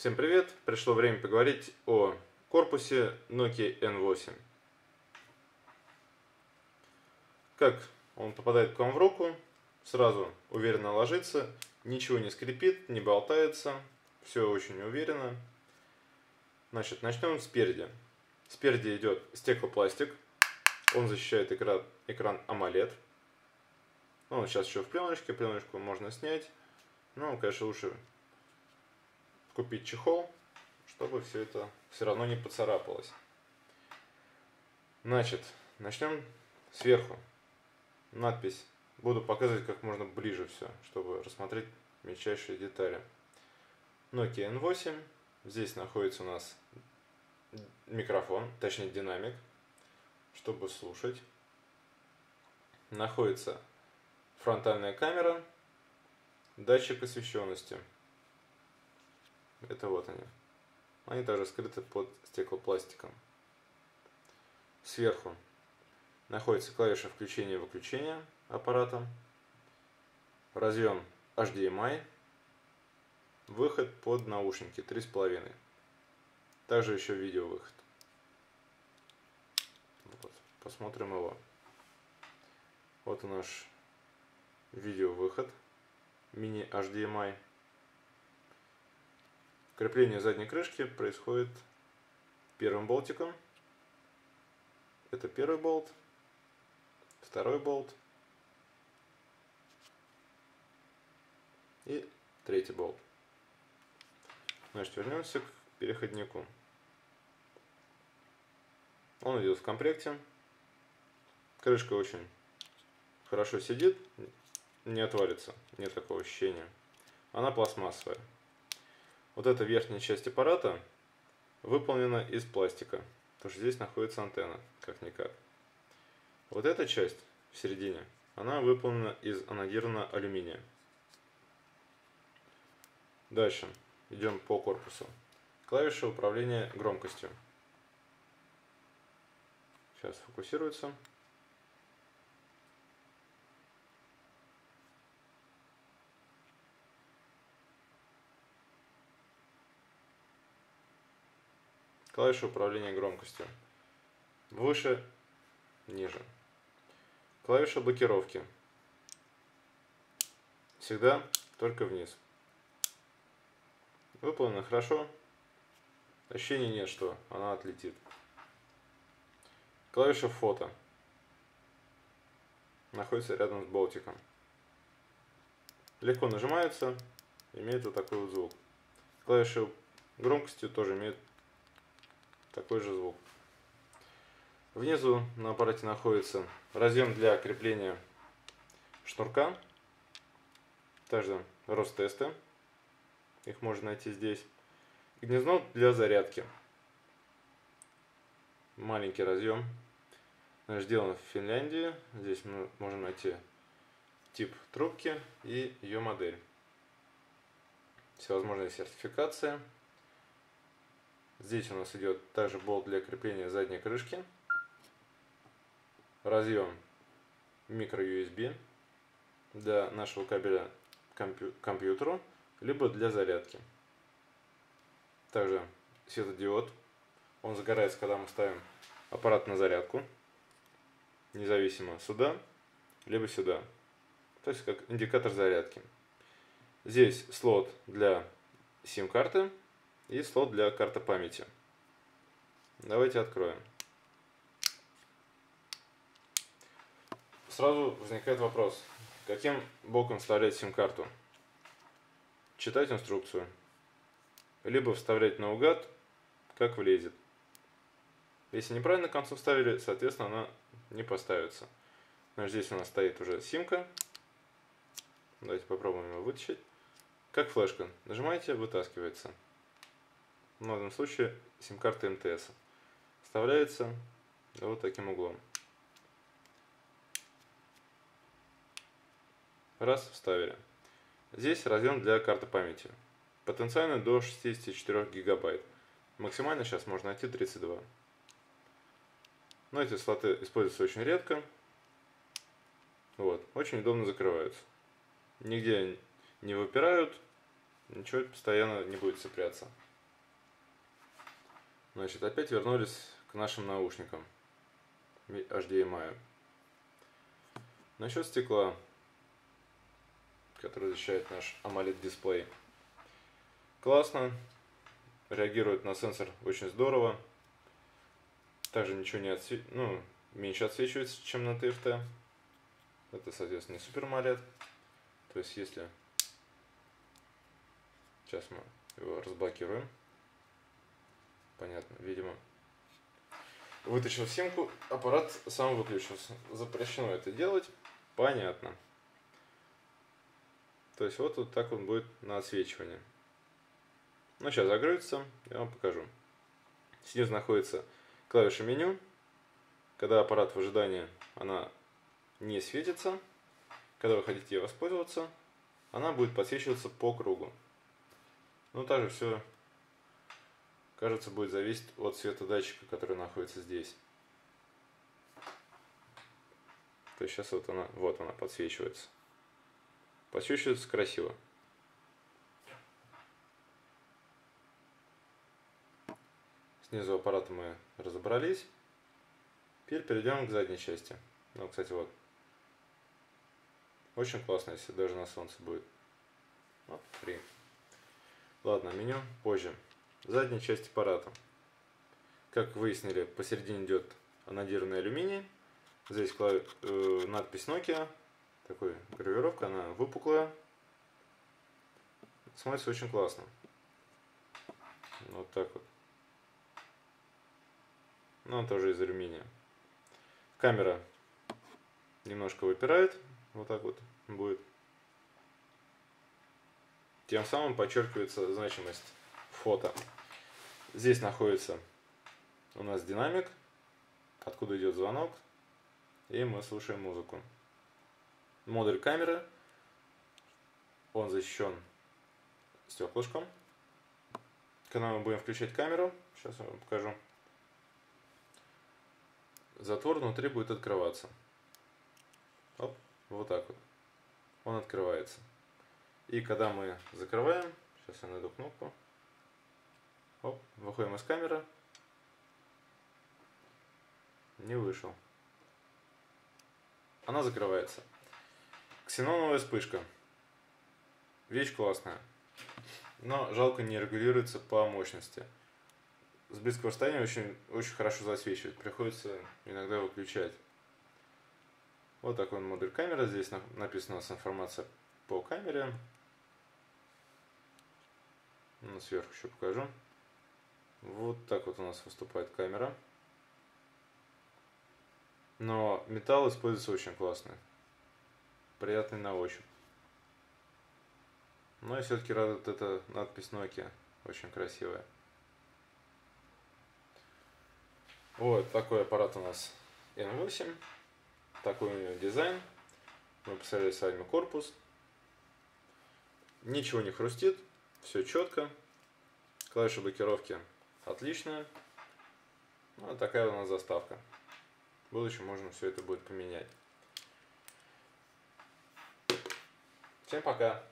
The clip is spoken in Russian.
Всем привет! Пришло время поговорить о корпусе Nokia N8. Как он попадает к вам в руку, сразу уверенно ложится, ничего не скрипит, не болтается, все очень уверенно. Значит, начнем спереди. Спереди идет стеклопластик, он защищает экран AMOLED. Он сейчас еще в пленочке, пленочку можно снять, но, конечно, лучше купить чехол, чтобы все это все равно не поцарапалось. Значит, начнем сверху. Надпись. Буду показывать как можно ближе все, чтобы рассмотреть мельчайшие детали. Nokia N8. Здесь находится у нас микрофон, точнее динамик, чтобы слушать. Находится фронтальная камера, датчик освещенности. Это вот они. Они также скрыты под стеклопластиком. Сверху находится клавиша включения и выключения аппарата, разъем HDMI, выход под наушники 3,5. Также еще видеовыход. Вот, посмотрим его. Вот наш видеовыход мини HDMI. Крепление задней крышки происходит первым болтиком. Это первый болт, второй болт и третий болт. Значит, вернемся к переходнику. Он идет в комплекте. Крышка очень хорошо сидит, не отвалится, нет такого ощущения. Она пластмассовая. Вот эта верхняя часть аппарата выполнена из пластика, потому что здесь находится антенна, как-никак. Вот эта часть в середине, она выполнена из анодированного алюминия. Дальше идем по корпусу. Клавиша управления громкостью. Сейчас фокусируется. Клавиша управления громкостью. Выше, ниже. Клавиша блокировки. Всегда только вниз. Выполнено хорошо. Ощущения нет, что она отлетит. Клавиша фото. Находится рядом с болтиком. Легко нажимается. Имеет вот такой вот звук. Клавиша громкости тоже имеет такой же звук. Внизу на аппарате находится разъем для крепления шнурка. Также Ростесты. Их можно найти здесь. Гнездо для зарядки. Маленький разъем. Сделан в Финляндии. Здесь мы можем найти тип трубки и ее модель. Всевозможные сертификации. Здесь у нас идет также болт для крепления задней крышки. Разъем micro-USB для нашего кабеля к компьютеру, либо для зарядки. Также светодиод. Он загорается, когда мы ставим аппарат на зарядку. Независимо сюда, либо сюда. То есть как индикатор зарядки. Здесь слот для сим-карты и слот для карты памяти. Давайте откроем. Сразу возникает вопрос, каким боком вставлять сим-карту? Читать инструкцию, либо вставлять наугад, как влезет. Если неправильно к концу вставили, соответственно, она не поставится. Значит, здесь у нас стоит уже симка. Давайте попробуем его вытащить. Как флешка. Нажимаете, вытаскивается. В данном случае сим-карта МТС. Вставляется вот таким углом. Раз, вставили. Здесь разъем для карты памяти. Потенциально до 64 гигабайт. Максимально сейчас можно найти 32. Но эти слоты используются очень редко. Вот. Очень удобно закрываются. Нигде не выпирают. Ничего постоянно не будет цепляться. Значит, опять вернулись к нашим наушникам HDMI. Насчет стекла, который защищает наш AMOLED дисплей. Классно. Реагирует на сенсор очень здорово. Также ничего не меньше отсвечивается, чем на TFT. Это, соответственно, не супер AMOLED. То есть, если... Сейчас мы его разблокируем. Понятно, видимо. Вытащил симку, аппарат сам выключился. Запрещено это делать. Понятно. То есть, вот так он будет на отсвечивании. Ну, сейчас загрузится, я вам покажу. Снизу находится клавиша меню. Когда аппарат в ожидании, она не светится. Когда вы хотите ей воспользоваться, она будет подсвечиваться по кругу. Но также все, кажется, будет зависеть от светодатчика, который находится здесь. То есть сейчас вот она подсвечивается. Подсвечивается красиво. Снизу аппарата мы разобрались. Теперь перейдем к задней части. Ну, кстати, вот. Очень классно, если даже на солнце будет. Вот, фри. Ладно, меню позже. Задняя часть аппарата. Как выяснили, посередине идет анодированный алюминий. Здесь надпись Nokia. Такой гравировка, она выпуклая. Смотрится очень классно. Вот так вот. Но он тоже из алюминия. Камера немножко выпирает. Вот так вот будет. Тем самым подчеркивается значимость фото. Здесь находится у нас динамик, откуда идет звонок, и мы слушаем музыку. Модуль камеры, он защищен стеклышком. Когда мы будем включать камеру, сейчас я вам покажу, затвор внутри будет открываться. Оп, вот так вот. Он открывается. И когда мы закрываем, сейчас я найду кнопку. Оп, выходим из камеры. Не вышел. Она закрывается. Ксеноновая вспышка. Вещь классная. Но жалко, не регулируется по мощности. С близкого расстояния очень хорошо засвечивает. Приходится иногда выключать. Вот такой модуль камеры. Здесь написана у нас информация по камере. Сверху еще покажу. Вот так вот у нас выступает камера. Но металл используется очень классный. Приятный на ощупь. Но и все-таки радует эта надпись Nokia. Очень красивая. Вот такой аппарат у нас N8. Такой у него дизайн. Мы посмотрели с вами корпус. Ничего не хрустит. Все четко. Клавиша блокировки отличная. Ну, такая у нас заставка. В будущем можно все это будет поменять. Всем пока.